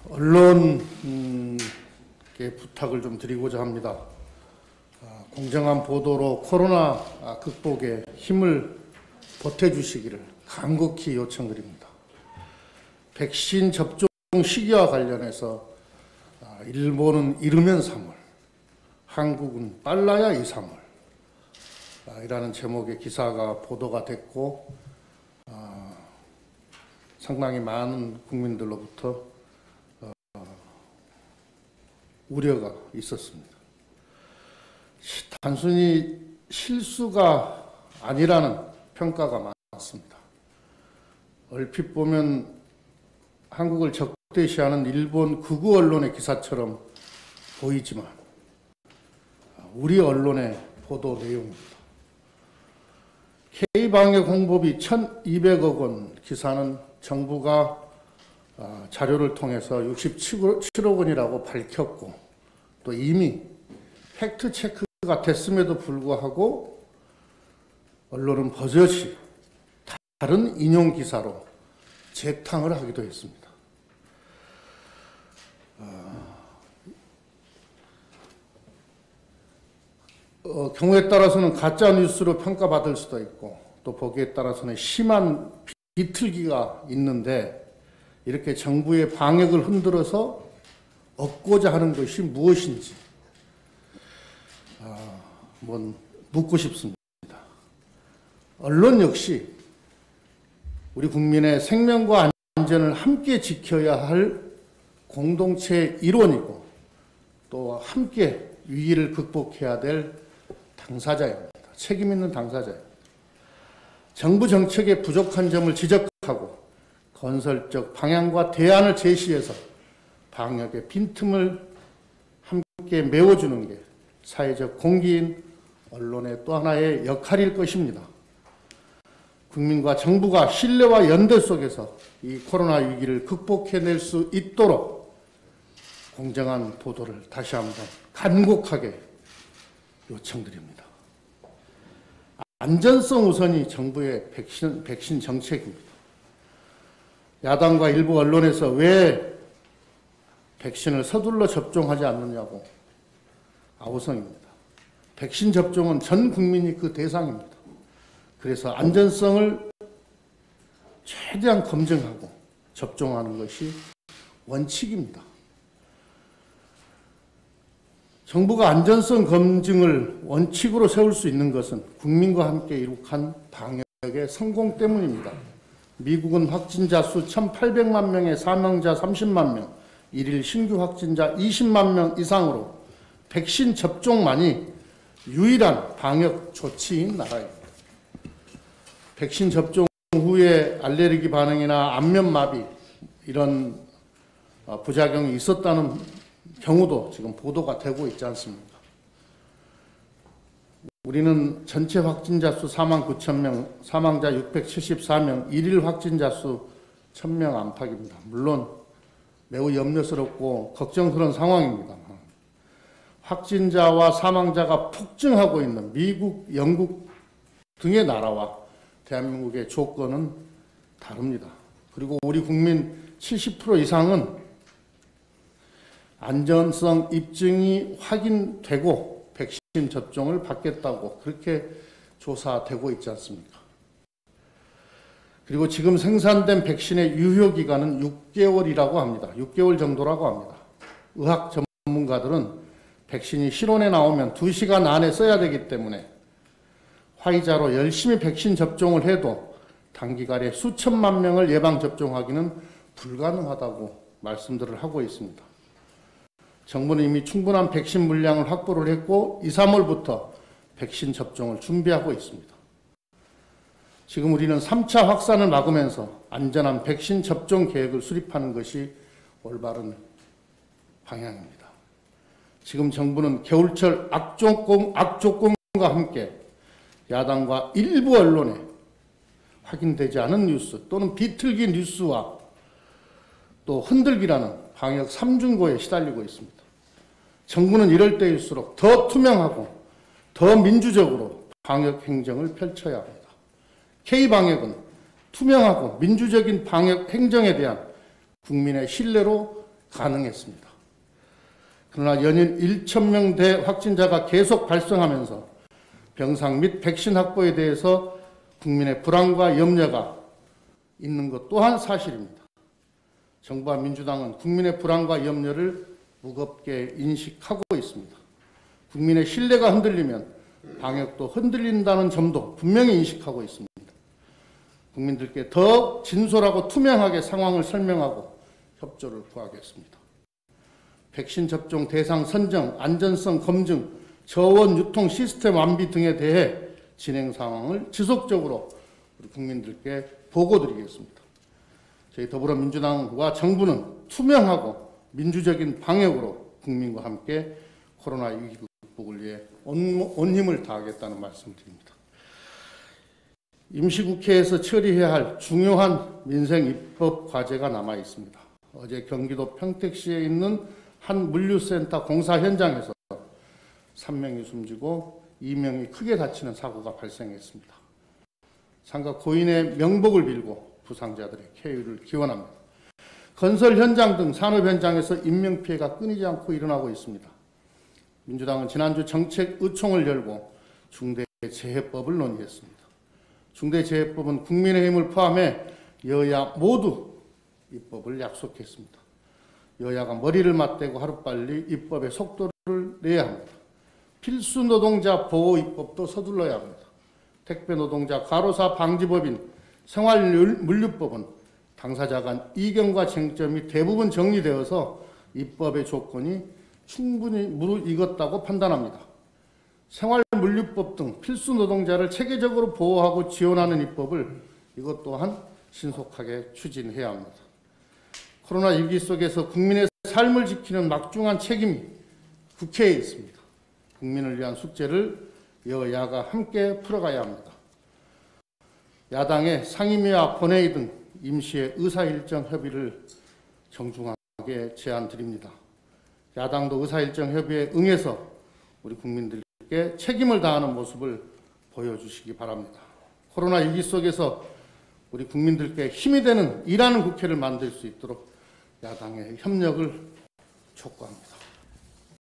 언론에 부탁을 좀 드리고자 합니다. 공정한 보도로 코로나 극복에 힘을 보태주시기를 간곡히 요청드립니다. 백신 접종 시기와 관련해서 일본은 이르면 3월, 한국은 빨라야 2, 3월 이라는 제목의 기사가 보도가 됐고 상당히 많은 국민들로부터 우려가 있었습니다. 단순히 실수가 아니라는 평가가 많았습니다. 얼핏 보면 한국을 적대시하는 일본 극우 언론의 기사처럼 보이지만 우리 언론의 보도 내용입니다. K방역 홍보비 1,200억 원 기사는 정부가 자료를 통해서 67억 원이라고 밝혔고 또 이미 팩트체크가 됐음에도 불구하고 언론은 버젓이 다른 인용 기사로 재탕을 하기도 했습니다. 경우에 따라서는 가짜 뉴스로 평가받을 수도 있고 또 보기에 따라서는 심한 비틀기가 있는데 이렇게 정부의 방역을 흔들어서 얻고자 하는 것이 무엇인지 묻고 싶습니다. 언론 역시 우리 국민의 생명과 안전을 함께 지켜야 할 공동체의 일원이고 또 함께 위기를 극복해야 될 당사자입니다. 책임 있는 당사자입니다. 정부 정책의 부족한 점을 지적하고 건설적 방향과 대안을 제시해서 방역의 빈틈을 함께 메워주는 게 사회적 공기인 언론의 또 하나의 역할일 것입니다. 국민과 정부가 신뢰와 연대 속에서 이 코로나 위기를 극복해낼 수 있도록 공정한 보도를 다시 한번 간곡하게 요청드립니다. 안전성 우선이 정부의 백신 정책입니다. 야당과 일부 언론에서 왜 백신을 서둘러 접종하지 않느냐고 아우성입니다. 백신 접종은 전 국민이 그 대상입니다. 그래서 안전성을 최대한 검증하고 접종하는 것이 원칙입니다. 정부가 안전성 검증을 원칙으로 세울 수 있는 것은 국민과 함께 이룩한 방역의 성공 때문입니다. 미국은 확진자 수 1,800만 명에 사망자 30만 명, 일일 신규 확진자 20만 명 이상으로 백신 접종만이 유일한 방역 조치인 나라입니다. 백신 접종 후에 알레르기 반응이나 안면마비 이런 부작용이 있었다는 경우도 지금 보도가 되고 있지 않습니까? 우리는 전체 확진자 수 49,000명, 사망자 674명, 일일 확진자 수 1,000명 안팎입니다. 물론 매우 염려스럽고 걱정스러운 상황입니다. 확진자와 사망자가 폭증하고 있는 미국, 영국 등의 나라와 대한민국의 조건은 다릅니다. 그리고 우리 국민 70% 이상은 안전성 입증이 확인되고 백신 접종을 받겠다고 그렇게 조사되고 있지 않습니까? 그리고 지금 생산된 백신의 유효기간은 6개월이라고 합니다. 6개월 정도라고 합니다. 의학 전문가들은 백신이 실온에 나오면 2시간 안에 써야 되기 때문에 화이자로 열심히 백신 접종을 해도 단기간에 수천만 명을 예방접종하기는 불가능하다고 말씀들을 하고 있습니다. 정부는 이미 충분한 백신 물량을 확보를 했고 2, 3월부터 백신 접종을 준비하고 있습니다. 지금 우리는 3차 확산을 막으면서 안전한 백신 접종 계획을 수립하는 것이 올바른 방향입니다. 지금 정부는 겨울철 악조건과 함께 야당과 일부 언론에 확인되지 않은 뉴스 또는 비틀기 뉴스와 또 흔들기라는 방역 3중고에 시달리고 있습니다. 정부는 이럴 때일수록 더 투명하고 더 민주적으로 방역 행정을 펼쳐야 합니다. K방역은 투명하고 민주적인 방역 행정에 대한 국민의 신뢰로 가능했습니다. 그러나 연일 1,000명대 확진자가 계속 발생하면서 병상 및 백신 확보에 대해서 국민의 불안과 염려가 있는 것 또한 사실입니다. 정부와 민주당은 국민의 불안과 염려를 무겁게 인식하고 있습니다. 국민의 신뢰가 흔들리면 방역도 흔들린다는 점도 분명히 인식하고 있습니다. 국민들께 더욱 진솔하고 투명하게 상황을 설명하고 협조를 구하겠습니다. 백신 접종 대상 선정, 안전성 검증, 저원 유통 시스템 완비 등에 대해 진행 상황을 지속적으로 우리 국민들께 보고드리겠습니다. 저희 더불어민주당과 정부는 투명하고 민주적인 방역으로 국민과 함께 코로나 위기 극복을 위해 온 힘을 다하겠다는 말씀드립니다. 임시국회에서 처리해야 할 중요한 민생 입법 과제가 남아 있습니다. 어제 경기도 평택시에 있는 한 물류센터 공사 현장에서 3명이 숨지고 2명이 크게 다치는 사고가 발생했습니다. 상가 고인의 명복을 빌고 부상자들의 쾌유를 기원합니다. 건설 현장 등 산업 현장에서 인명피해가 끊이지 않고 일어나고 있습니다. 민주당은 지난주 정책의총을 열고 중대재해법을 논의했습니다. 중대재해법은 국민의힘을 포함해 여야 모두 입법을 약속했습니다. 여야가 머리를 맞대고 하루빨리 입법에 속도를 내야 합니다. 필수 노동자 보호 입법도 서둘러야 합니다. 택배 노동자 과로사 방지법인 생활물류법은 당사자 간 이견과 쟁점이 대부분 정리되어서 입법의 조건이 충분히 무르익었다고 판단합니다. 생활물류법 등 필수 노동자를 체계적으로 보호하고 지원하는 입법을 이것 또한 신속하게 추진해야 합니다. 코로나 위기 속에서 국민의 삶을 지키는 막중한 책임이 국회에 있습니다. 국민을 위한 숙제를 여야가 함께 풀어가야 합니다. 야당의 상임위와 본회의 등 임시의 의사일정 협의를 정중하게 제안드립니다. 야당도 의사일정 협의에 응해서 우리 국민들께 책임을 다하는 모습을 보여주시기 바랍니다. 코로나 위기 속에서 우리 국민들께 힘이 되는 일하는 국회를 만들 수 있도록 야당의 협력을 촉구합니다.